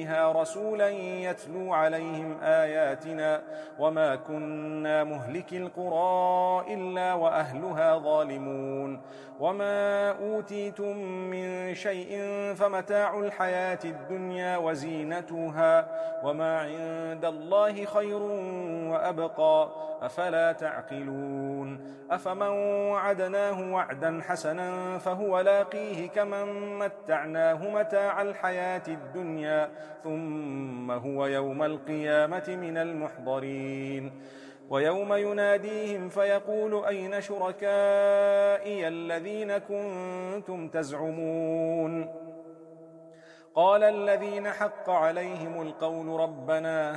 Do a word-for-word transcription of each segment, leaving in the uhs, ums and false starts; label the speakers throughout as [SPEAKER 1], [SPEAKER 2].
[SPEAKER 1] فيها رسولا يتلو عليهم آياتنا وما كنا مهلك القرى إلا وأهلها ظالمون وما أوتيتم من شيء فمتاع الحياة الدنيا وزينتها وما عند الله خير وأبقى أفلا تعقلون أفمن وعدناه وعدا حسنا فهو لاقيه كمن متعناه متاع الحياة الدنيا ثم هو يوم القيامة من المحضرين ويوم يناديهم فيقول أين شركائي الذين كنتم تزعمون قال الذين حق عليهم القول ربنا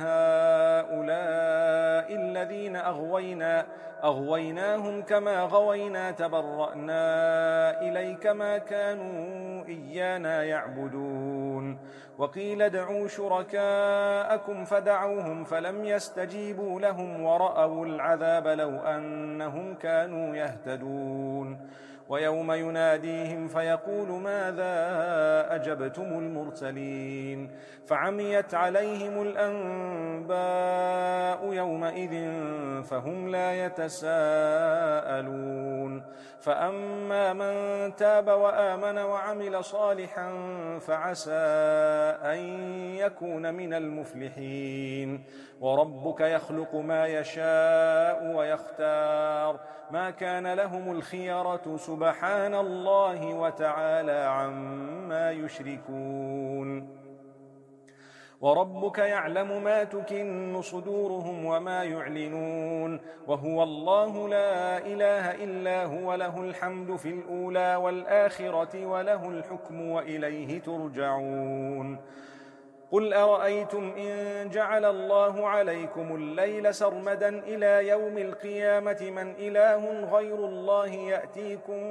[SPEAKER 1] هؤلاء الذين أغوينا أغويناهم كما غوينا تبرأنا إليك ما كانوا إيانا يعبدون وقيل ادعوا شركاءكم فدعوهم فلم يستجيبوا لهم ورأوا العذاب لو أنهم كانوا يهتدون ويوم يناديهم فيقول ماذا أجبتم المرسلين فعميت عليهم الأنباء يومئذ فهم لا يتساءلون فأما من تاب وآمن وعمل صالحا فعسى أن يكون من المفلحين وربك يخلق ما يشاء ويختار ما كان لهم الخيرة سبحان الله وتعالى عما يشركون وربك يعلم ما تكن صدورهم وما يعلنون وهو الله لا إله إلا هو له الحمد في الأولى والآخرة وله الحكم وإليه ترجعون قل أرأيتم إن جعل الله عليكم الليل سرمدا إلى يوم القيامة من إله غير الله يأتيكم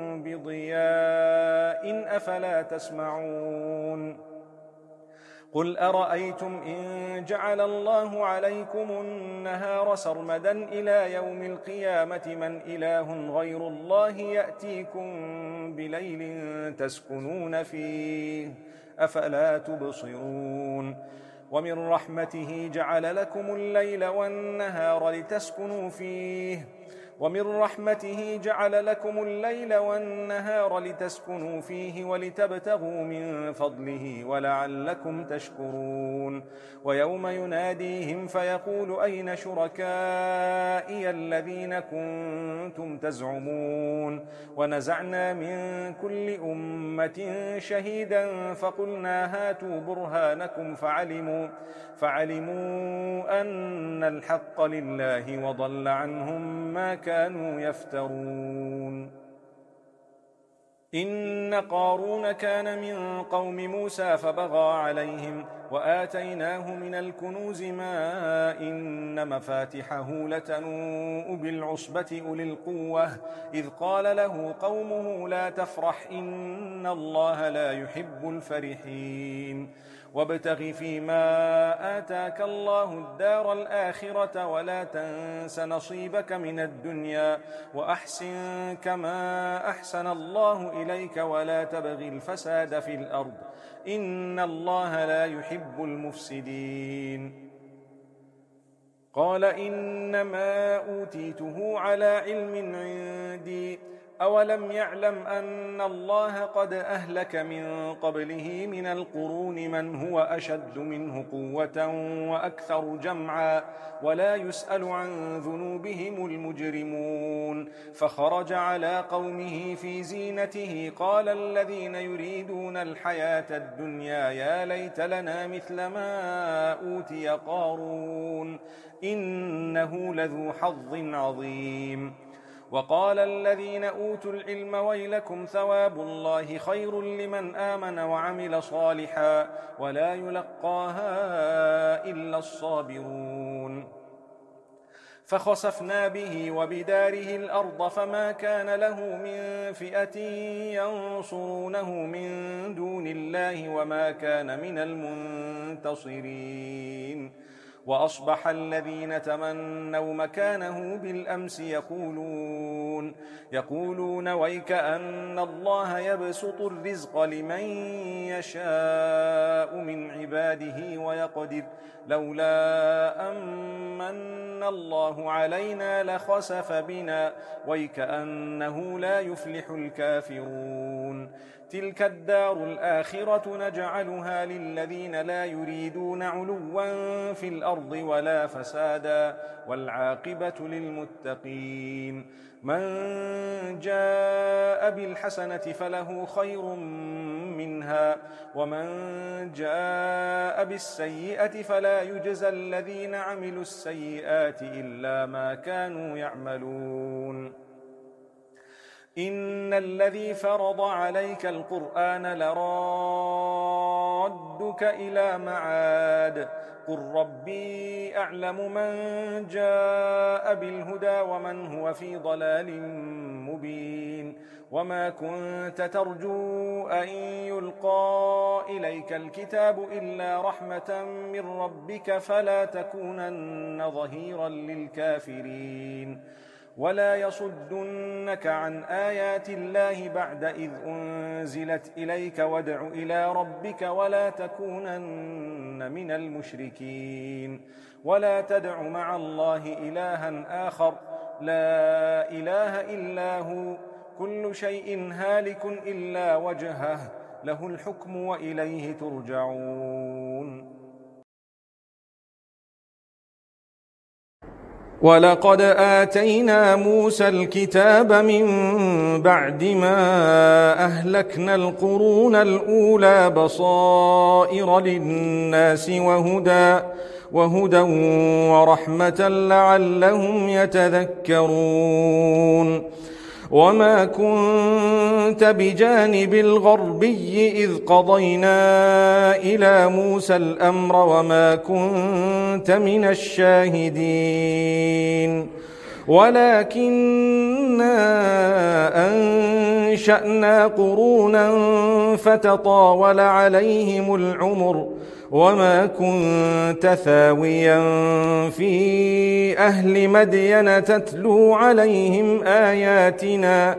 [SPEAKER 1] بضياء أفلا تسمعون قل أرأيتم إن جعل الله عليكم النهار سرمدا إلى يوم القيامة من إله غير الله يأتيكم بليل تسكنون فيه أفلا تبصرون ومن رحمته جعل لكم الليل والنهار لتسكنوا فيه ومن رحمته جعل لكم الليل والنهار لتسكنوا فيه ولتبتغوا من فضله ولعلكم تشكرون ويوم يناديهم فيقول أين شركائي الذين كنتم تزعمون ونزعنا من كل أمة شهيدا فقلنا هاتوا برهانكم فعلموا فعلموا أن الحق لله وضل عنهم ما كانوا يفترون إن قارون كان من قوم موسى فبغى عليهم وآتيناه من الكنوز ما إن مفاتحه لتنوء بالعصبة أولي القوة إذ قال له قومه لا تفرح إن الله لا يحب الفرحين وابتغ فيما آتاك الله الدار الآخرة ولا تنس نصيبك من الدنيا وأحسن كما أحسن الله إليك ولا تبغ الفساد في الأرض إن الله لا يحب المفسدين قال إنما أوتيته على علم عندي أولم يعلم أن الله قد أهلك من قبله من القرون من هو أشد منه قوة وأكثر جمعا ولا يسأل عن ذنوبهم المجرمون فخرج على قومه في زينته قال الذين يريدون الحياة الدنيا يا ليت لنا مثل ما أوتي قارون إنه لذو حظ عظيم وقال الذين أوتوا العلم ويلكم ثواب الله خير لمن آمن وعمل صالحا ولا يلقاها إلا الصابرون فخسفنا به وبداره الأرض فما كان له من فئة ينصرونه من دون الله وما كان من المنتصرين وأصبح الذين تمنوا مكانه بالأمس يقولون يقولون ويك أن الله يبسط الرزق لمن يشاء من عباده ويقدر لولا أمن الله علينا لخسف بنا ويكأنه لا يفلح الكافرون. تلك الدار الآخرة نجعلها للذين لا يريدون علوا في الأرض ولا فسادا والعاقبة للمتقين. من جاء بالحسنة فله خير منها ومن جاء بالسيئة فلا يجزى الذين عملوا السيئات إلا ما كانوا يعملون. إن الذي فرض عليك القرآن لرادك إلى معاد قل ربي أعلم من جاء بالهدى ومن هو في ضلال مبين. وما كنت ترجو أن يلقى إليك الكتاب إلا رحمة من ربك فلا تكونن ظهيرا للكافرين. ولا يصدنك عن آيات الله بعد إذ أنزلت إليك وادع إلى ربك ولا تكونن من المشركين. ولا تدع مع الله إلها آخر لا إله إلا هو كل شيء هالك إلا وجهه له الحكم وإليه ترجعون. ولقد آتينا موسى الكتاب من بعد ما أهلكنا القرون الأولى بصائر للناس وهدى وهدى ورحمة لعلهم يتذكرون. وما كنت بجانب الغربي إذ قضينا إلى موسى الأمر وما كنت من الشاهدين ولكننا أنشأنا قرونا فتطاول عليهم العمر وما كنت ثاويا في أهل مدين تتلو عليهم آياتنا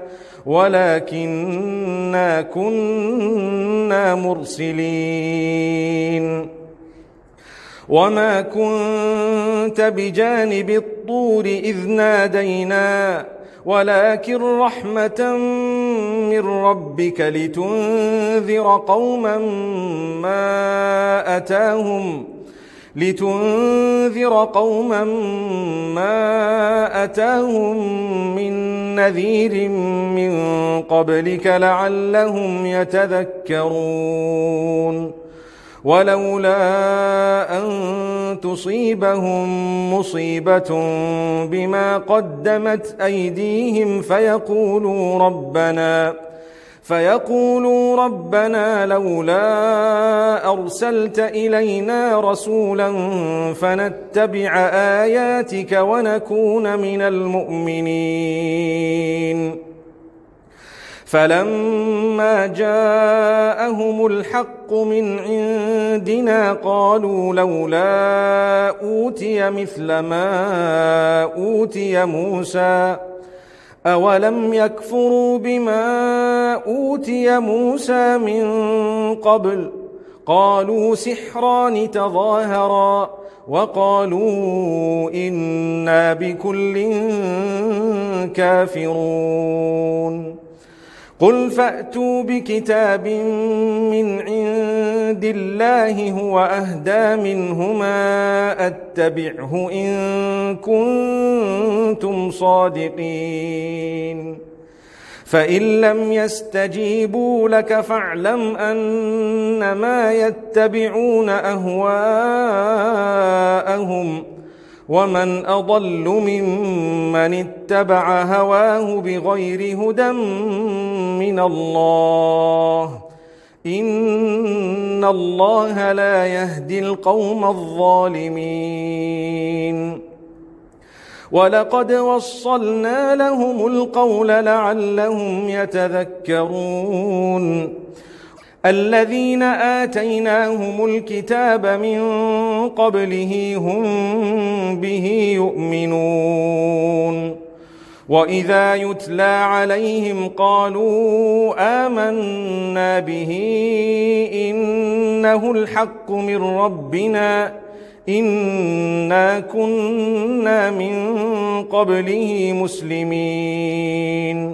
[SPEAKER 1] ولكننا كنا مرسلين. وما كنت بجانب الطور إذ نادينا ولكن رحمة من ربك لتنذر قوما ما أتاهم لتنذر قوما ما أتاهم من نذير من قبلك لعلهم يتذكرون. ولولا أن تصيبهم مصيبة بما قدمت أيديهم فيقولوا ربنا فيقولوا ربنا لولا أرسلت إلينا رسولا فنتبع آياتك ونكون من المؤمنين. فلما جاءهم الحق من عندنا قالوا لولا أوتي مثل ما أوتي موسى أولم يكفروا بما أوتي موسى من قبل قالوا سحران تظاهرا وقالوا إنا بكل كافرون. قل فأتوا بكتاب من عند الله هو أهدى منهما أتبعه إن كنتم صادقين. فإن لم يستجيبوا لك فاعلم أنما يتبعون أهواءهم ومن أضل ممن اتبع هواه بغير هدى من الله إن الله لا يهدي القوم الظالمين. ولقد وصلنا لهم القول لعلهم يتذكرون. الذين آتيناهم الكتاب من قبله هم به يؤمنون وإذا يتلى عليهم قالوا آمنا به إنه الحق من ربنا إنا كنا من قبله مسلمين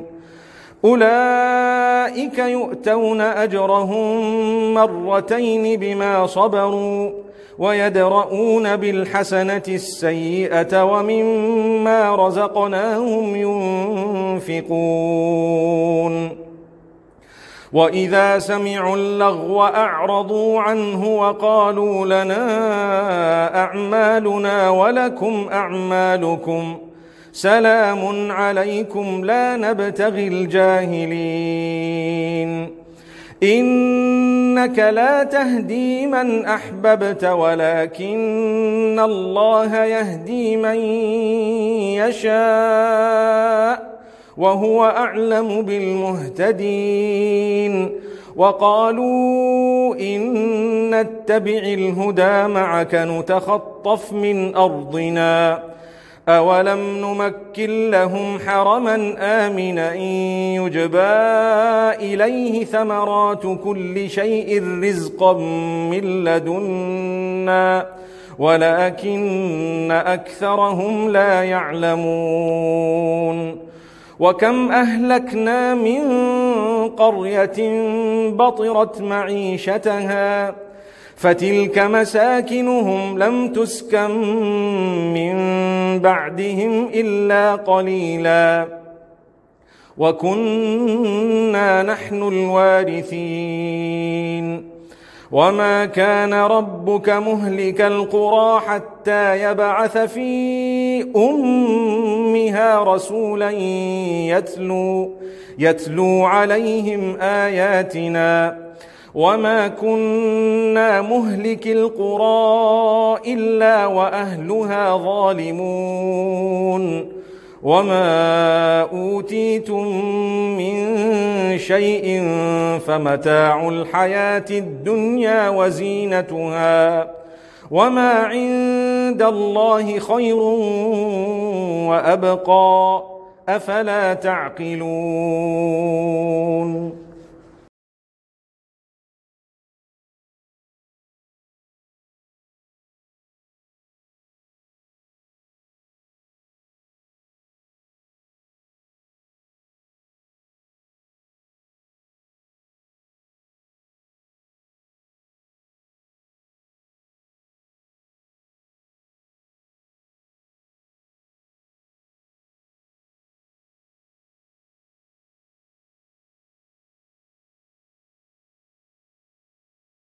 [SPEAKER 1] أولئك يؤتون أجرهم مرتين بما صبروا ويدرؤون بالحسنة السيئة ومما رزقناهم ينفقون وإذا سمعوا اللغو أعرضوا عنه وقالوا لنا أعمالنا ولكم أعمالكم سلام عليكم لا نبتغي الجاهلين إنك لا تهدي من أحببت ولكن الله يهدي من يشاء وهو أعلم بالمهتدين وقالوا إن نتبع الهدى معك نتخطف من أرضنا أولم نمكن لهم حرما آمنا يجبى إليه ثمرات كل شيء رزقا من لدنا ولكن أكثرهم لا يعلمون وكم أهلكنا من قرية بطرت معيشتها فتلك مساكنهم لم تسكن من بعدهم إلا قليلا وكنا نحن الوارثين وما كان ربك مهلك القرى حتى يبعث في أمها رسولا يتلو, يتلو عليهم آياتنا وما كنا مهلك القرى إلا وأهلها ظالمون وما أوتيتم من شيء فمتاع الحياة الدنيا وزينتها وما عند الله خير وأبقى أفلا تعقلون